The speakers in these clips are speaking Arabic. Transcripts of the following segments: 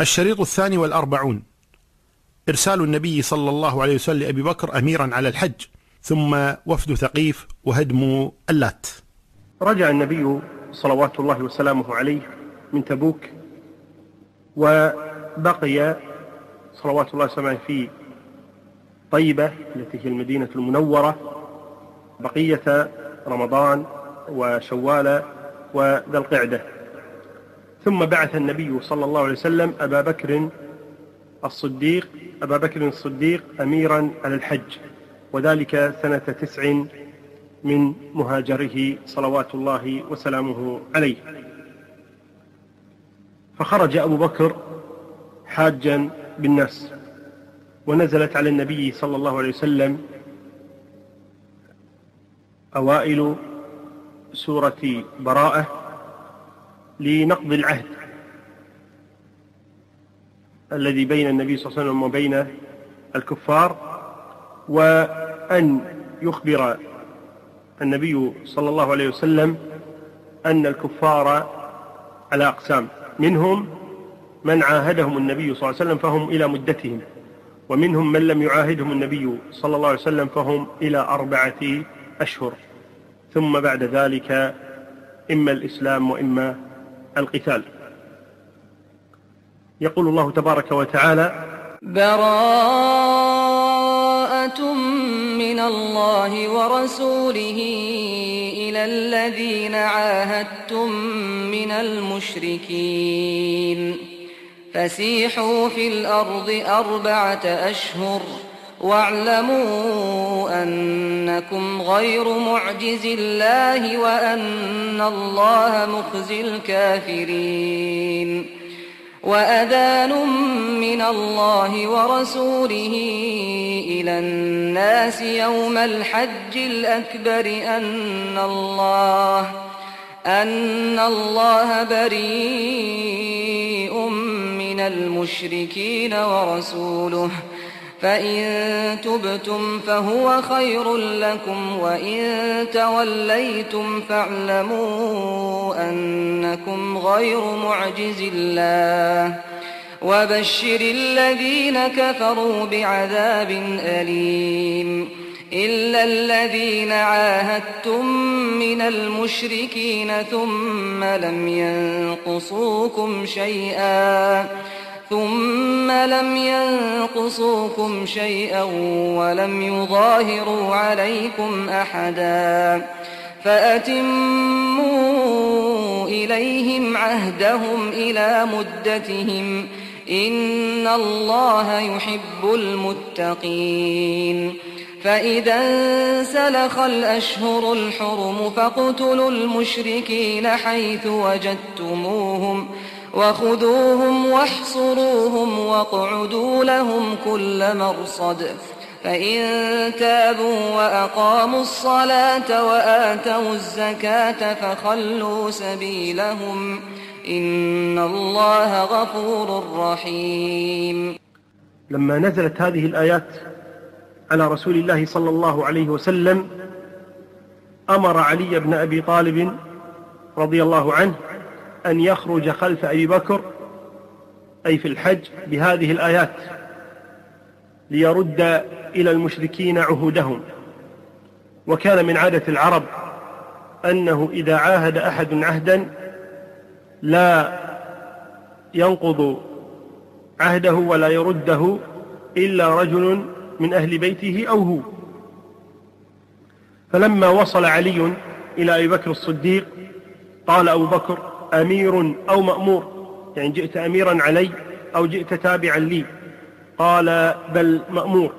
الشريط 42. إرسال النبي صلى الله عليه وسلم لأبي بكر أميرا على الحج، ثم وفد ثقيف وهدم اللات. رجع النبي صلوات الله وسلامه عليه من تبوك، وبقي صلوات الله وسلامه في طيبة التي هي المدينة المنورة بقية رمضان وشوال وذا القعدة. ثم بعث النبي صلى الله عليه وسلم أبا بكر الصديق أميرا على الحج، وذلك سنة 9 من مهاجره صلوات الله وسلامه عليه. فخرج أبو بكر حاجا بالناس، ونزلت على النبي صلى الله عليه وسلم أوائل سورة براءة لنقض العهد الذي بين النبي صلى الله عليه وسلم وبين الكفار، وأن يخبر النبي صلى الله عليه وسلم أن الكفار على أقسام، منهم من عاهدهم النبي صلى الله عليه وسلم فهم إلى مدتهم، ومنهم من لم يعاهدهم النبي صلى الله عليه وسلم فهم إلى 4 أشهر، ثم بعد ذلك إما الإسلام وإما القتال. يقول الله تبارك وتعالى: براءة من الله ورسوله إلى الذين عاهدتم من المشركين فسيحوا في الأرض 4 أشهر واعلموا أنكم غير معجز الله وأن الله مخزي الكافرين. وأذان من الله ورسوله إلى الناس يوم الحج الأكبر أن الله بريء من المشركين ورسوله، فإن تبتم فهو خير لكم، وإن توليتم فاعلموا أنكم غير معجز الله، وبشر الذين كفروا بعذاب أليم. إلا الذين عاهدتم من المشركين ثم لم ينقصوكم شيئا ولم يظاهروا عليكم أحدا فأتموا إليهم عهدهم إلى مدتهم، إن الله يحب المتقين. فإذا انسلخ الأشهر الحرم فاقتلوا المشركين حيث وجدتموهم وخذوهم واحصروهم واقعدوا لهم كل مرصد، فإن تابوا وأقاموا الصلاة وآتوا الزكاة فخلوا سبيلهم، إن الله غفور رحيم. لما نزلت هذه الآيات على رسول الله صلى الله عليه وسلم أمر علي بن أبي طالب رضي الله عنه أن يخرج خلف أبي بكر أي في الحج بهذه الآيات ليرد إلى المشركين عهودهم. وكان من عادة العرب أنه إذا عاهد أحد عهدا لا ينقض عهده ولا يرده إلا رجل من أهل بيته أو هو. فلما وصل علي إلى أبي بكر الصديق قال أبو بكر: أمير أو مأمور؟ يعني جئت أميرا علي أو جئت تابعا لي؟ قال: بل مأمور.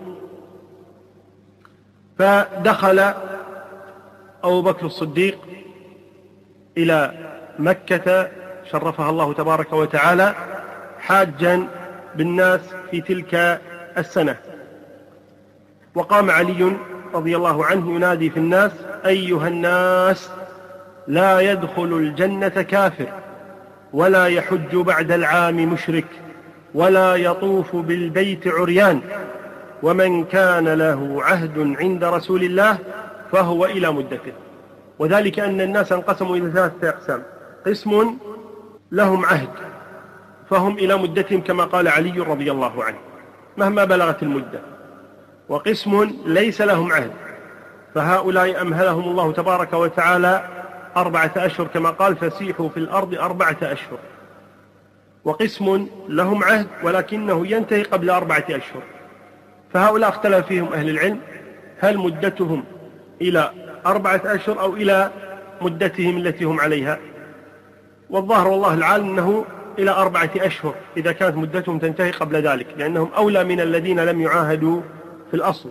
فدخل أبو بكر الصديق إلى مكة شرفها الله تبارك وتعالى حاجا بالناس في تلك السنة، وقام علي رضي الله عنه ينادي في الناس: أيها الناس، لا يدخل الجنة كافر، ولا يحج بعد العام مشرك، ولا يطوف بالبيت عريان، ومن كان له عهد عند رسول الله فهو إلى مدته. وذلك أن الناس انقسموا إلى 3 أقسام: قسم لهم عهد فهم إلى مدتهم كما قال علي رضي الله عنه مهما بلغت المدة. وقسم ليس لهم عهد، فهؤلاء أمهلهم الله تبارك وتعالى 4 أشهر كما قال فسيحوا في الأرض 4 أشهر. وقسم لهم عهد ولكنه ينتهي قبل 4 أشهر، فهؤلاء اختلف فيهم أهل العلم هل مدتهم إلى 4 أشهر أو إلى مدتهم التي هم عليها. والظاهر والله العالم أنه إلى 4 أشهر إذا كانت مدتهم تنتهي قبل ذلك، لأنهم أولى من الذين لم يعاهدوا في الأصل.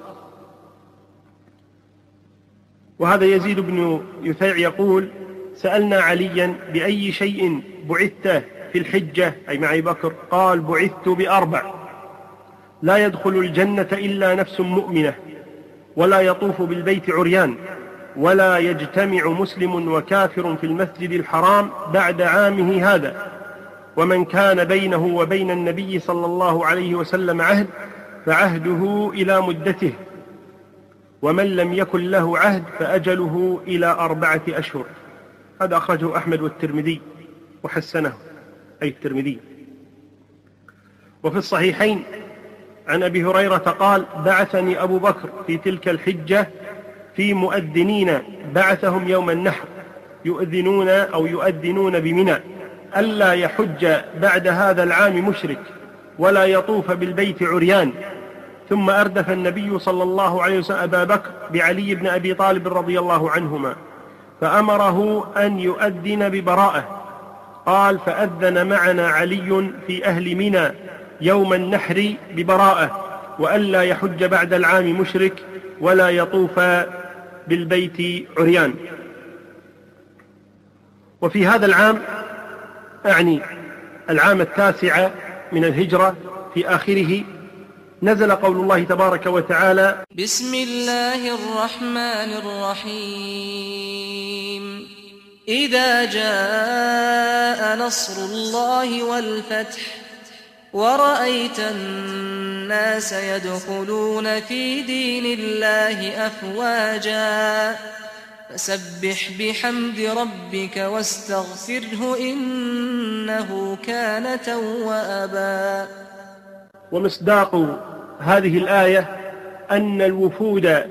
وهذا يزيد بن يثيع يقول: سألنا عليا بأي شيء بعثت في الحجة أي مع أبي بكر؟ قال: بعثت ب4: لا يدخل الجنة إلا نفس مؤمنة، ولا يطوف بالبيت عريان، ولا يجتمع مسلم وكافر في المسجد الحرام بعد عامه هذا، ومن كان بينه وبين النبي صلى الله عليه وسلم عهد فعهده إلى مدته، ومن لم يكن له عهد فأجله إلى 4 أشهر. هذا أخرجه أحمد والترمذي وحسنه أي الترمذي. وفي الصحيحين عن أبي هريرة قال: بعثني أبو بكر في تلك الحجة في مؤذنين بعثهم يوم النحر يؤذنون بمنى ألا يحج بعد هذا العام مشرك ولا يطوف بالبيت عريان. ثم أردف النبي صلى الله عليه وسلم أبا بكر بعلي بن أبي طالب رضي الله عنهما فأمره أن يؤذن ببراءة. قال: فأذن معنا علي في أهل منى يوم النحر ببراءة، وألا يحج بعد العام مشرك ولا يطوف بالبيت عريان. وفي هذا العام، أعني العام 9 من الهجرة، في آخره نزل قول الله تبارك وتعالى: بسم الله الرحمن الرحيم إذا جاء نصر الله والفتح ورأيت الناس يدخلون في دين الله أفواجا فسبح بحمد ربك واستغفره إنه كان توابا. ومصداق هذه الآية أن الوفود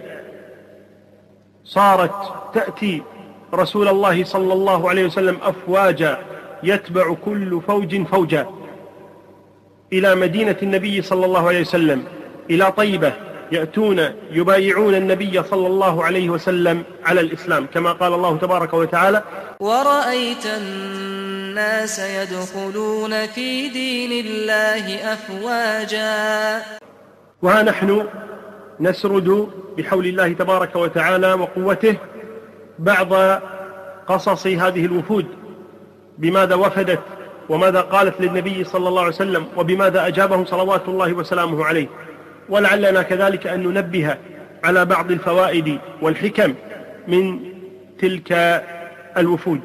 صارت تأتي رسول الله صلى الله عليه وسلم أفواجا، يتبع كل فوج فوجا إلى مدينة النبي صلى الله عليه وسلم، إلى طيبة، يأتون يبايعون النبي صلى الله عليه وسلم على الإسلام، كما قال الله تبارك وتعالى: ورأيت الناس يدخلون في دين الله أفواجا. وها نحن نسرد بحول الله تبارك وتعالى وقوته بعض قصص هذه الوفود، بماذا وفدت وماذا قالت للنبي صلى الله عليه وسلم وبماذا أجابهم صلوات الله وسلامه عليه. ولعلنا كذلك أن ننبه على بعض الفوائد والحكم من تلك الوفود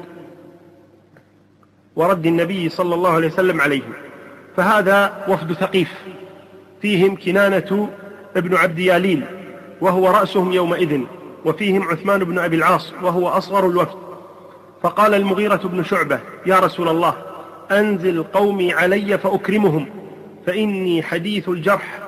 ورد النبي صلى الله عليه وسلم عليهم. فهذا وفد ثقيف، فيهم كنانة ابن عبد ياليل وهو رأسهم يومئذ، وفيهم عثمان بن أبي العاص وهو أصغر الوفد. فقال المغيرة بن شعبة: يا رسول الله، أنزل قومي علي فأكرمهم، فإني حديث الجرح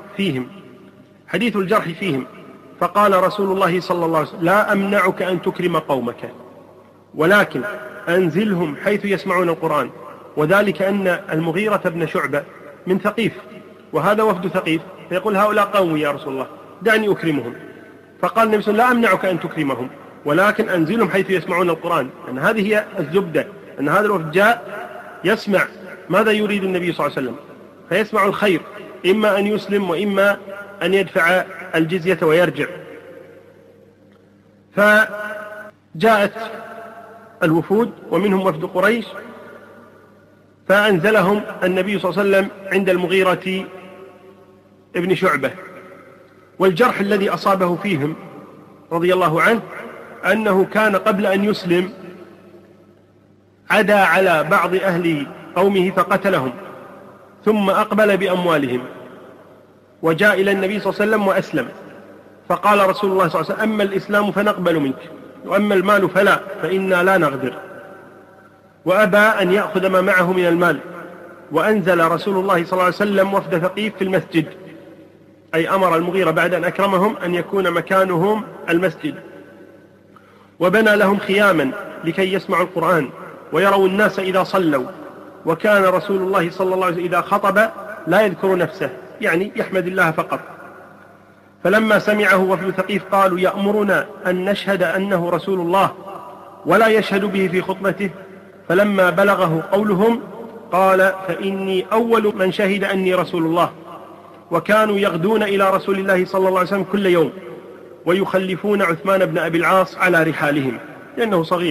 فيهم. فقال رسول الله صلى الله عليه وسلم: لا أمنعك أن تكرم قومك، ولكن أنزلهم حيث يسمعون القرآن. وذلك أن المغيرة بن شعبة من ثقيف، وهذا وفد ثقيف، فيقول: هؤلاء قومي يا رسول الله، دعني أكرمهم. فقال النبي صلى الله عليه وسلم: لا أمنعك أن تكرمهم، ولكن أنزلهم حيث يسمعون القرآن. أن هذه هي الزبدة، أن هذا الوفد جاء يسمع ماذا يريد النبي صلى الله عليه وسلم، فيسمع الخير، إما أن يسلم وإما أن يدفع الجزية ويرجع. فجاءت الوفود ومنهم وفد قريش، فأنزلهم النبي صلى الله عليه وسلم عند المغيرة ابن شعبة. والجرح الذي أصابه فيهم رضي الله عنه أنه كان قبل أن يسلم عدا على بعض أهل قومه فقتلهم، ثم أقبل بأموالهم وجاء إلى النبي صلى الله عليه وسلم وأسلم. فقال رسول الله صلى الله عليه وسلم: أما الإسلام فنقبل منك، وأما المال فلا، فإنا لا نغدر. وأبى أن يأخذ ما معه من المال، وأنزل رسول الله صلى الله عليه وسلم وفد ثقيف في المسجد، أي أمر المغيرة بعد أن أكرمهم أن يكون مكانهم المسجد، وبنى لهم خياما لكي يسمعوا القرآن ويروا الناس إذا صلوا. وكان رسول الله صلى الله عليه وسلم إذا خطب لا يذكر نفسه، يعني يحمد الله فقط. فلما سمعه وفد ثقيف قالوا يأمرنا أن نشهد أنه رسول الله ولا يشهد به في خطبته. فلما بلغه قولهم قال فإني أول من شهد أني رسول الله. وكانوا يغدون إلى رسول الله صلى الله عليه وسلم كل يوم ويخلفون عثمان بن أبي العاص على رحالهم لأنه صغير.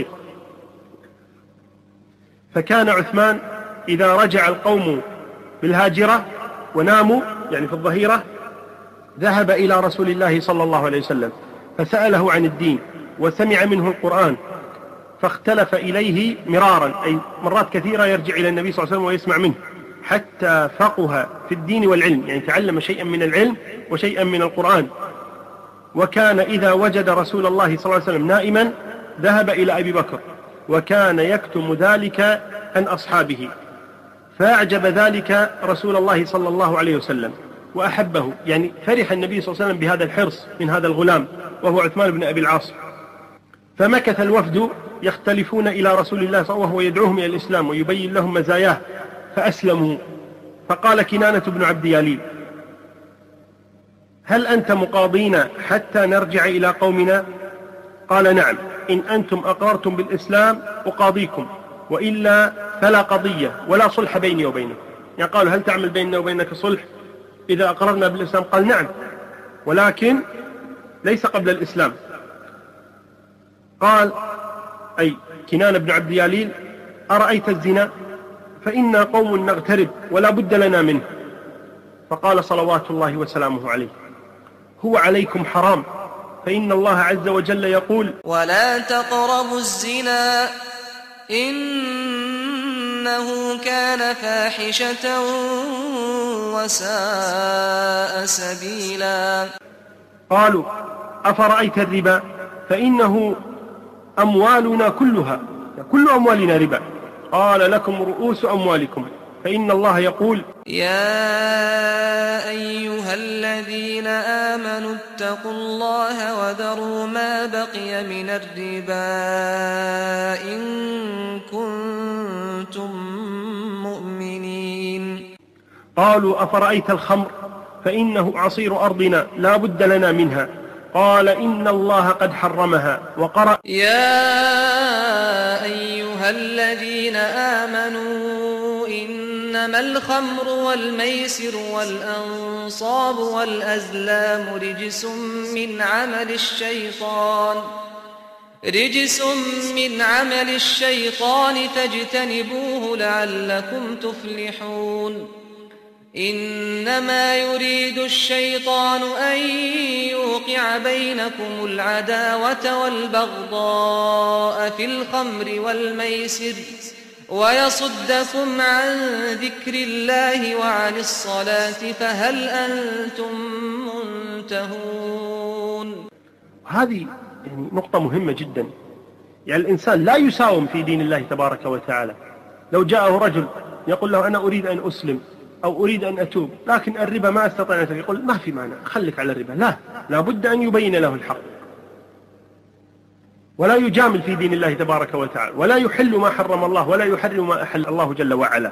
فكان عثمان إذا رجع القوم بالهاجرة وناموا يعني في الظهيرة ذهب إلى رسول الله صلى الله عليه وسلم فسأله عن الدين وسمع منه القرآن، فاختلف إليه مرارا، أي مرات كثيرة يرجع إلى النبي صلى الله عليه وسلم ويسمع منه حتى فقه في الدين والعلم، يعني تعلم شيئا من العلم وشيئا من القرآن. وكان إذا وجد رسول الله صلى الله عليه وسلم نائما ذهب إلى أبي بكر، وكان يكتم ذلك عن أصحابه، فأعجب ذلك رسول الله صلى الله عليه وسلم وأحبه، يعني فرح النبي صلى الله عليه وسلم بهذا الحرص من هذا الغلام وهو عثمان بن أبي العاص. فمكث الوفد يختلفون إلى رسول الله صلى الله عليه وسلم وهو يدعوهم إلى الإسلام ويبين لهم مزاياه فأسلموا. فقال كنانة بن عبد ياليل هل أنت مقاضينا حتى نرجع إلى قومنا؟ قال نعم، إن أنتم أقررتم بالإسلام أقاضيكم، وإلا فلا قضية ولا صلح بيني وبينكم. يعني قالوا هل تعمل بيننا وبينك صلح إذا أقررنا بالإسلام؟ قال نعم، ولكن ليس قبل الإسلام. قال أي كنانة بن عبد ياليل أرأيت الزنا؟ فإنا قوم نغترب ولا بد لنا منه. فقال صلوات الله وسلامه عليه هو عليكم حرام، فإن الله عز وجل يقول ولا تقربوا الزنا إنه كان فاحشة وساء سبيلا. قالوا أفرأيت الربا؟ فإنه أموالنا كلها، كل أموالنا ربا. قال لكم رؤوس أموالكم، فإن الله يقول يا أيها الذين آمنوا اتقوا الله وذروا ما بقي من الربا إن كنتم مؤمنين. قالوا أفرأيت الخمر؟ فإنه عصير أرضنا لا بد لنا منها. قال إن الله قد حرمها. وقرأ يا أيها الذين آمنوا إنما الخمر والميسر والأنصاب والأزلام رجس من عمل الشيطان فاجتنبوه لعلكم تفلحون. إنما يريد الشيطان أن يوقع بينكم العداوة والبغضاء في الخمر والميسر ويصدكم عن ذكر الله وعن الصلاة فهل أنتم منتهون. هذه يعني نقطة مهمة جدا. يعني الإنسان لا يساوم في دين الله تبارك وتعالى. لو جاءه رجل يقول له أنا أريد أن أسلم أو أريد أن أتوب لكن الربا ما أستطيع أن أتوب، يقول ما في مانع خليك على الربا. لا بد أن يبين له الحق ولا يجامل في دين الله تبارك وتعالى، ولا يحل ما حرم الله ولا يحرم ما أحل الله جل وعلا.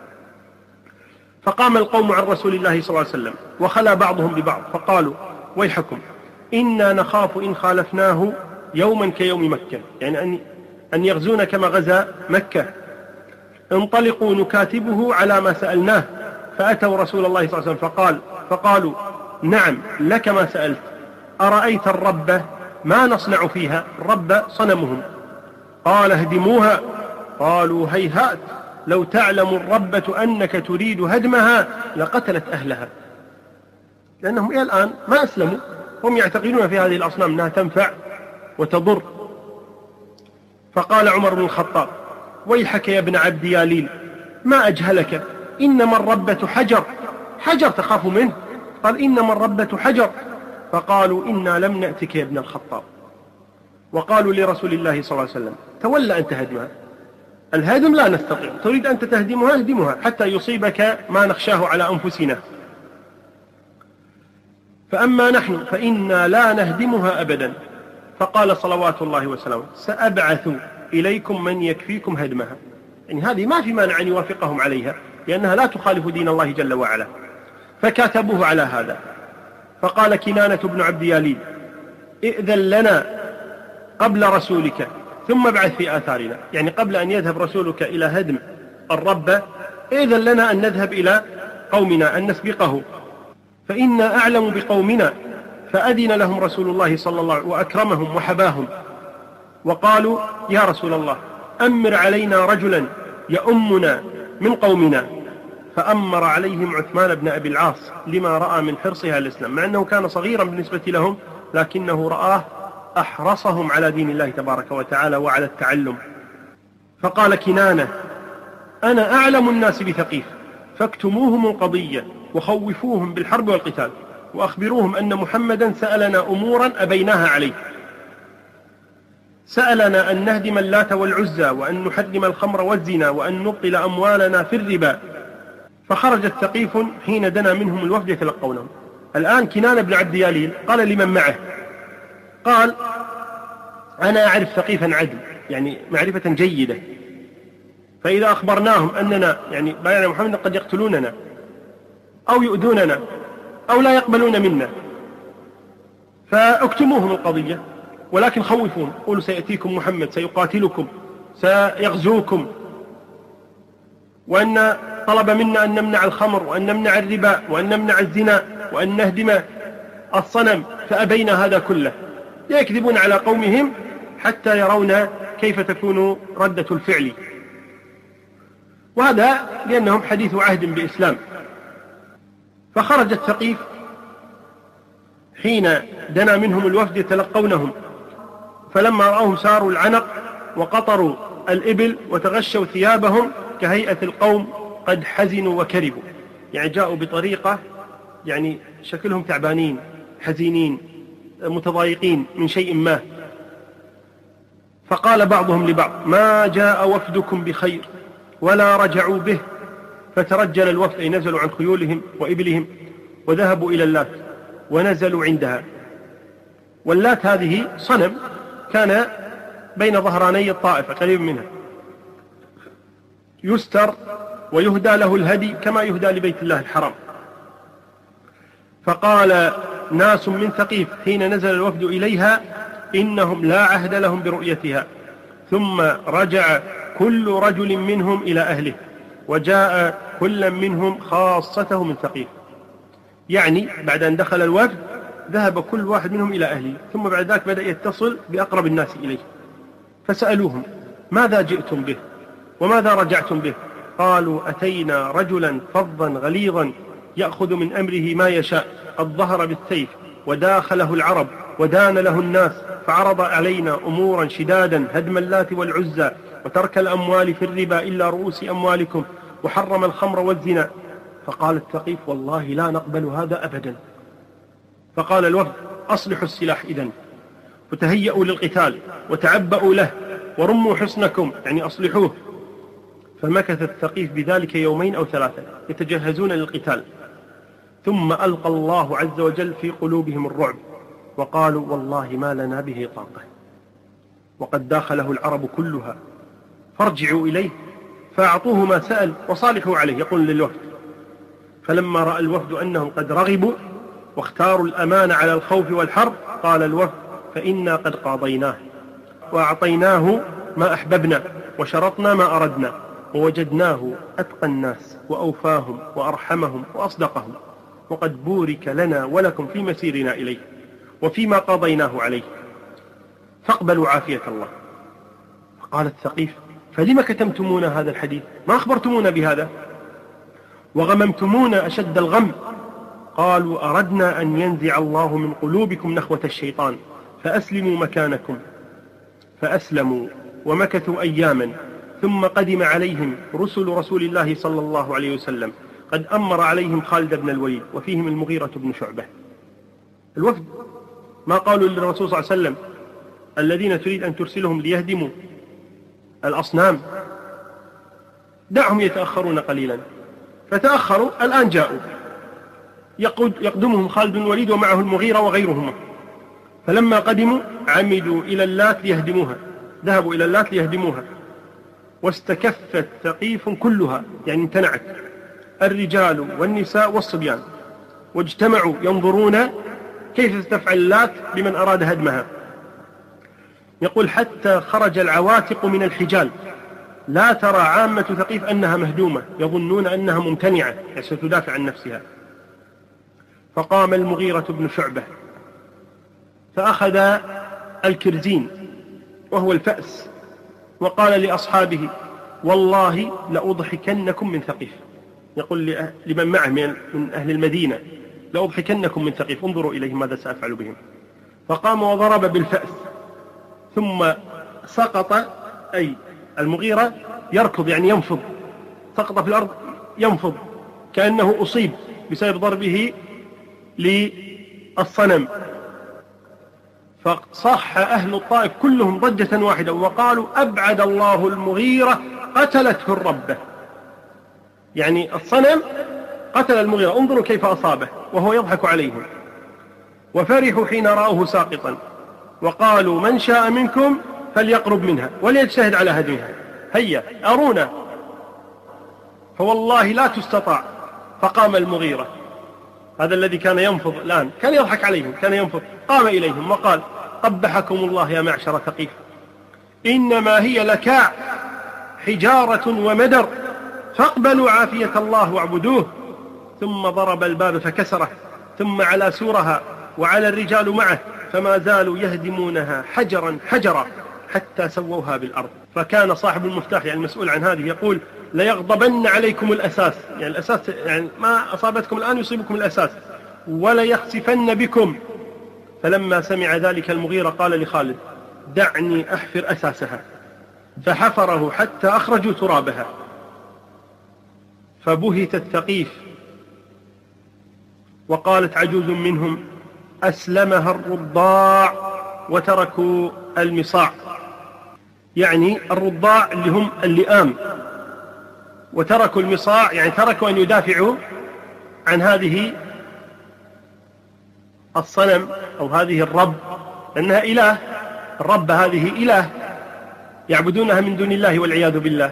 فقام القوم عن رسول الله صلى الله عليه وسلم وخلا بعضهم ببعض فقالوا ويحكم إنا نخاف إن خالفناه يوما كيوم مكة، يعني أن يغزون كما غزا مكة. انطلقوا نكاتبه على ما سألناه. فأتوا رسول الله صلى الله عليه وسلم فقالوا نعم لك ما سألت، أرأيت الرب ما نصنع فيها؟ الرب صنمهم. قال اهدموها. قالوا هيهات لو تعلم الربة أنك تريد هدمها لقتلت أهلها، لأنهم إلى الآن ما أسلموا، هم يعتقدون في هذه الأصنام أنها تنفع وتضر. فقال عمر بن الخطاب ويحك يا ابن عبد ياليل ما أجهلك، إنما الربة حجر تخاف منه؟ قال إنما الربة حجر. فقالوا إنا لم نأتك يا ابن الخطاب. وقالوا لرسول الله صلى الله عليه وسلم تولى أنت هدمها، الهدم لا نستطيع، تريد أنت تهدمها اهدمها حتى يصيبك ما نخشاه على أنفسنا. فأما نحن فإنا لا نهدمها أبدا. فقال صلوات الله وسلامه: سأبعث إليكم من يكفيكم هدمها. يعني هذه ما في مانع أن يوافقهم عليها، لأنها لا تخالف دين الله جل وعلا. فكاتبوه على هذا. فقال كنانة بن عبد ياليد: ائذن لنا قبل رسولك ثم ابعث في آثارنا. يعني قبل أن يذهب رسولك إلى هدم الرب، ائذن لنا أن نذهب إلى قومنا أن نسبقه، فإنا أعلم بقومنا. فأذن لهم رسول الله صلى الله عليه وسلم وأكرمهم وحباهم، وقالوا: يا رسول الله أمر علينا رجلا يؤمنا من قومنا. فأمر عليهم عثمان بن أبي العاص لما رأى من حرصها على الإسلام، مع أنه كان صغيرا بالنسبة لهم، لكنه رآه أحرصهم على دين الله تبارك وتعالى وعلى التعلم. فقال كنانة: أنا أعلم الناس بثقيف، فاكتموهم القضية وخوفوهم بالحرب والقتال، وأخبروهم أن محمدا سألنا أمورا أبيناها عليه. سألنا أن نهدم اللات والعزى، وأن نحرم الخمر والزنا، وأن نبطل أموالنا في الربا. فخرج الثقيف حين دنا منهم الوفد يتلقونهم. الآن كنانة بن عبد ياليل قال لمن معه، قال: أنا أعرف ثقيفا عدل، يعني معرفة جيدة، فإذا أخبرناهم أننا يعني بايعنا محمد قد يقتلوننا أو يؤذوننا أو لا يقبلون منا، فاكتموهم القضية، ولكن خوفوهم، قولوا سيأتيكم محمد سيقاتلكم سيغزوكم، وأن طلب منا أن نمنع الخمر وأن نمنع الربا وأن نمنع الزنا وأن نهدم الصنم، فأبينا هذا كله. يكذبون على قومهم حتى يرون كيف تكون ردة الفعل، وهذا لأنهم حديث عهد بإسلام. فخرج الثقيف حين دنا منهم الوفد يتلقونهم، فلما رأوهم ساروا العنق وقطروا الإبل وتغشوا ثيابهم كهيئة القوم قد حزنوا وكربوا، يعني جاءوا بطريقة يعني شكلهم تعبانين حزينين متضايقين من شيء ما. فقال بعضهم لبعض: ما جاء وفدكم بخير ولا رجعوا به. فترجل الوفد، أي نزلوا عن خيولهم وإبلهم وذهبوا إلى اللات ونزلوا عندها. واللات هذه صنم كان بين ظهراني الطائف قريب منها، يستر ويهدى له الهدي كما يهدى لبيت الله الحرام. فقال ناس من ثقيف حين نزل الوفد إليها: إنهم لا عهد لهم برؤيتها. ثم رجع كل رجل منهم إلى أهله، وجاء كل منهم خاصته من ثقيف. يعني بعد أن دخل الوفد ذهب كل واحد منهم إلى أهله، ثم بعد ذلك بدأ يتصل بأقرب الناس إليه، فسألوهم: ماذا جئتم به وماذا رجعتم به؟ قالوا: أتينا رجلا فظا غليظا يأخذ من أمره ما يشاء، قد ظهر بالسيف وداخله العرب ودان له الناس، فعرض علينا أمورا شدادا: هدم اللات والعزى، وترك الأموال في الربا إلا رؤوس أموالكم، وحرم الخمر والزنا. فقال الثقيف: والله لا نقبل هذا أبدا. فقال الوفد: أصلحوا السلاح إذن، وتهيئوا للقتال، وتعبأوا له، ورموا حصنكم، يعني أصلحوه. فمكث الثقيف بذلك يومين أو ثلاثة يتجهزون للقتال، ثم ألقى الله عز وجل في قلوبهم الرعب، وقالوا: والله ما لنا به طاقة، وقد داخله العرب كلها، فارجعوا إليه فأعطوه ما سأل وصالحوا عليه. يقول للوفد. فلما رأى الوفد أنهم قد رغبوا واختاروا الأمان على الخوف والحرب، قال الوفد: فإنا قد قاضيناه وأعطيناه ما أحببنا، وشرطنا ما أردنا، ووجدناه أتقى الناس وأوفاهم وأرحمهم وأصدقهم، وقد بورك لنا ولكم في مسيرنا إليه وفيما قضيناه عليه، فاقبلوا عافية الله. فقال الثقيف: فلما كتمتمون هذا الحديث؟ ما أخبرتمونا بهذا وغممتمونا أشد الغم؟ قالوا: أردنا أن ينزع الله من قلوبكم نخوة الشيطان، فأسلموا مكانكم. فأسلموا ومكثوا أياما، ثم قدم عليهم رسل رسول الله صلى الله عليه وسلم، قد أمر عليهم خالد بن الوليد، وفيهم المغيرة بن شعبة. الوفد ما قالوا للرسول صلى الله عليه وسلم: الذين تريد أن ترسلهم ليهدموا الأصنام دعهم يتأخرون قليلا. فتأخروا، الآن جاءوا، يقدمهم خالد بن الوليد ومعه المغيرة وغيرهما. فلما قدموا عمدوا إلى اللات ليهدموها، ذهبوا إلى اللات ليهدموها، واستكفت ثقيف كلها، يعني امتنعت، الرجال والنساء والصبيان، واجتمعوا ينظرون كيف ستفعل اللات بمن أراد هدمها. يقول حتى خرج العواتق من الحجال، لا ترى عامة ثقيف أنها مهدومة، يظنون أنها ممتنعة ستدافع عن نفسها. فقام المغيرة بن شعبة فأخذ الكرزين وهو الفأس، وقال لأصحابه والله لأضحكنكم من ثقيف. يقول لمن معه من أهل المدينة لأضحكنكم من ثقيف، انظروا إليهم ماذا سأفعل بهم. فقام وضرب بالفأس، ثم سقط، أي المغيرة يركض يعني ينفض، سقط في الأرض ينفض كأنه أصيب بسبب ضربه للصنم. فصح أهل الطائف كلهم ضجة واحدة وقالوا أبعد الله المغيرة قتلته الربة، يعني الصنم قتل المغيرة، انظروا كيف أصابه وهو يضحك عليهم. وفرحوا حين رأوه ساقطا، وقالوا من شاء منكم فليقرب منها وليجتهد على هدمها، هيا أرونا، فوالله لا تستطاع. فقام المغيرة، هذا الذي كان ينفض الآن، كان يضحك عليهم، كان ينفض، قام إليهم وقال قبحكم الله يا معشر ثقيف، إنما هي لكاع حجارة ومدر، فاقبلوا عافية الله واعبدوه. ثم ضرب الباب فكسره، ثم على سورها وعلى الرجال معه، فما زالوا يهدمونها حجرا حجرا حتى سووها بالأرض. فكان صاحب المفتاح يعني المسؤول عن هذه يقول ليغضبن عليكم الأساس، يعني الأساس يعني ما أصابتكم الآن يصيبكم الأساس، ولا يخسفن بكم. فلما سمع ذلك المغيرة قال لخالد دعني أحفر أساسها، فحفره حتى أخرجوا ترابها. فبهت الثقيف، وقالت عجوز منهم أسلمها الرضاع وتركوا المصاع، يعني الرضاع اللي هم اللئام، وتركوا المصاع يعني تركوا أن يدافعوا عن هذه الصنم أو هذه الرب، لأنها إله، الرب هذه إله يعبدونها من دون الله والعياذ بالله.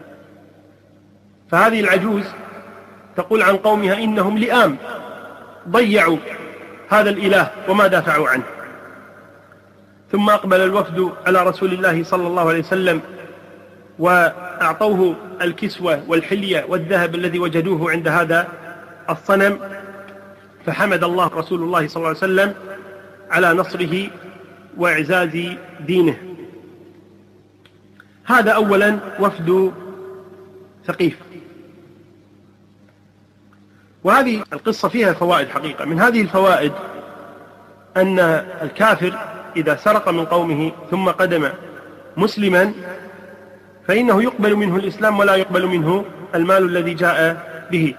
فهذه العجوز تقول عن قومها إنهم لئام، ضيعوا هذا الإله وما دافعوا عنه. ثم أقبل الوفد على رسول الله صلى الله عليه وسلم وأعطوه الكسوة والحلية والذهب الذي وجدوه عند هذا الصنم، فحمد الله رسول الله صلى الله عليه وسلم على نصره وإعزاز دينه. هذا أولا وفد ثقيف. وهذه القصة فيها فوائد حقيقة. من هذه الفوائد أن الكافر إذا سرق من قومه ثم قدم مسلما فإنه يقبل منه الإسلام ولا يقبل منه المال الذي جاء به،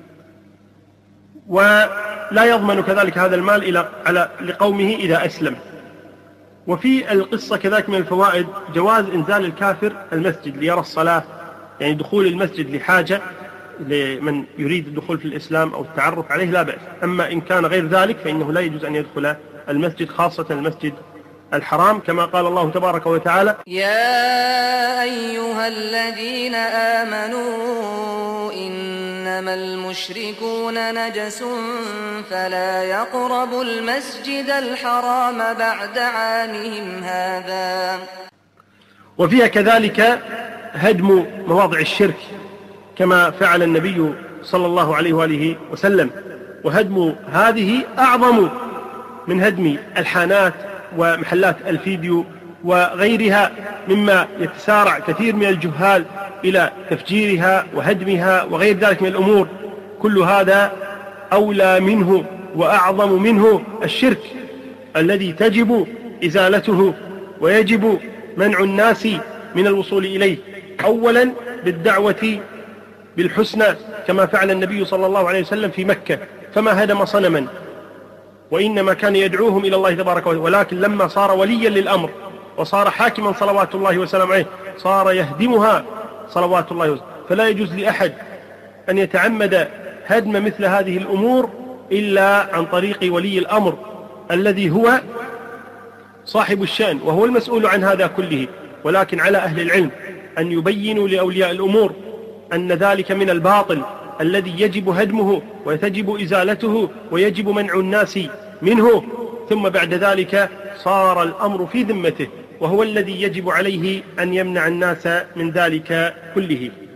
ولا يضمن كذلك هذا المال لقومه إذا أسلم. وفي القصة كذلك من الفوائد جواز إنزال الكافر المسجد ليرى الصلاة، يعني دخول المسجد لحاجة لمن يريد الدخول في الإسلام أو التعرف عليه لا بأس. أما إن كان غير ذلك فإنه لا يجوز أن يدخل المسجد، خاصة المسجد الحرام، كما قال الله تبارك وتعالى يا أيها الذين آمنوا إنما المشركون نجس فلا يقربوا المسجد الحرام بعد عامهم هذا. وفيها كذلك هدم مواضع الشرك كما فعل النبي صلى الله عليه وآله وسلم، وهدم هذه أعظم من هدم الحانات ومحلات الفيديو وغيرها مما يتسارع كثير من الجهال إلى تفجيرها وهدمها وغير ذلك من الأمور. كل هذا أولى منه وأعظم منه الشرك الذي تجب إزالته ويجب منع الناس من الوصول إليه، أولا بالدعوة بالحسنى كما فعل النبي صلى الله عليه وسلم في مكة، فما هدم صنما وإنما كان يدعوهم إلى الله تبارك وتعالى، ولكن لما صار وليا للأمر وصار حاكما صلوات الله وسلامه عليه صار يهدمها صلوات الله وسلامه. فلا يجوز لأحد أن يتعمد هدم مثل هذه الأمور إلا عن طريق ولي الأمر الذي هو صاحب الشأن وهو المسؤول عن هذا كله. ولكن على أهل العلم أن يبينوا لأولياء الأمور أن ذلك من الباطل الذي يجب هدمه وتجب إزالته ويجب منع الناس منه، ثم بعد ذلك صار الأمر في ذمته، وهو الذي يجب عليه أن يمنع الناس من ذلك كله.